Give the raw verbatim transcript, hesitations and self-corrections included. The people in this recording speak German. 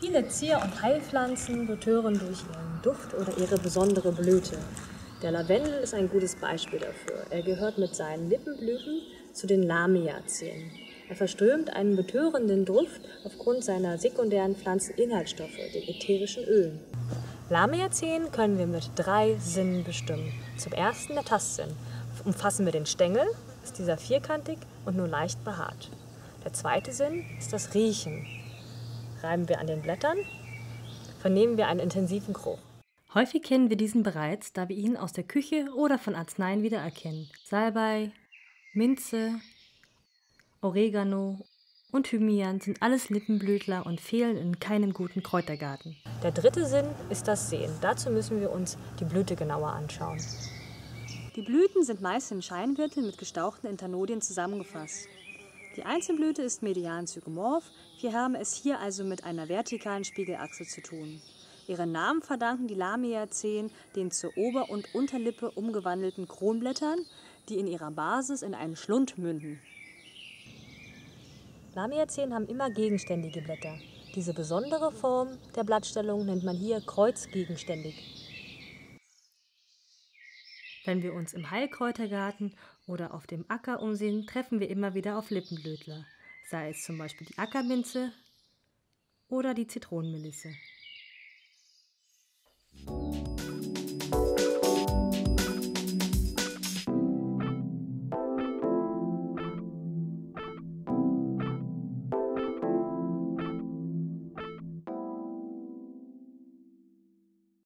Viele Zier- und Heilpflanzen betören durch ihren Duft oder ihre besondere Blüte. Der Lavendel ist ein gutes Beispiel dafür. Er gehört mit seinen Lippenblüten zu den Lamiazeen. Er verströmt einen betörenden Duft aufgrund seiner sekundären Pflanzeninhaltsstoffe, den ätherischen Ölen. Lamiazeen können wir mit drei Sinnen bestimmen. Zum ersten der Tastsinn. Umfassen wir den Stängel, ist dieser vierkantig und nur leicht behaart. Der zweite Sinn ist das Riechen. Reiben wir an den Blättern, vernehmen wir einen intensiven Geruch. Häufig kennen wir diesen bereits, da wir ihn aus der Küche oder von Arzneien wiedererkennen. Salbei, Minze, Oregano und Thymian sind alles Lippenblütler und fehlen in keinem guten Kräutergarten. Der dritte Sinn ist das Sehen. Dazu müssen wir uns die Blüte genauer anschauen. Die Blüten sind meist in Scheinwirteln mit gestauchten Internodien zusammengefasst. Die Einzelblüte ist median zygomorph, wir haben es hier also mit einer vertikalen Spiegelachse zu tun. Ihren Namen verdanken die Lamiazeen den zur Ober- und Unterlippe umgewandelten Kronblättern, die in ihrer Basis in einen Schlund münden. Lamiazeen haben immer gegenständige Blätter. Diese besondere Form der Blattstellung nennt man hier kreuzgegenständig. Wenn wir uns im Heilkräutergarten oder auf dem Acker umsehen, treffen wir immer wieder auf Lippenblütler, sei es zum Beispiel die Ackerminze oder die Zitronenmelisse.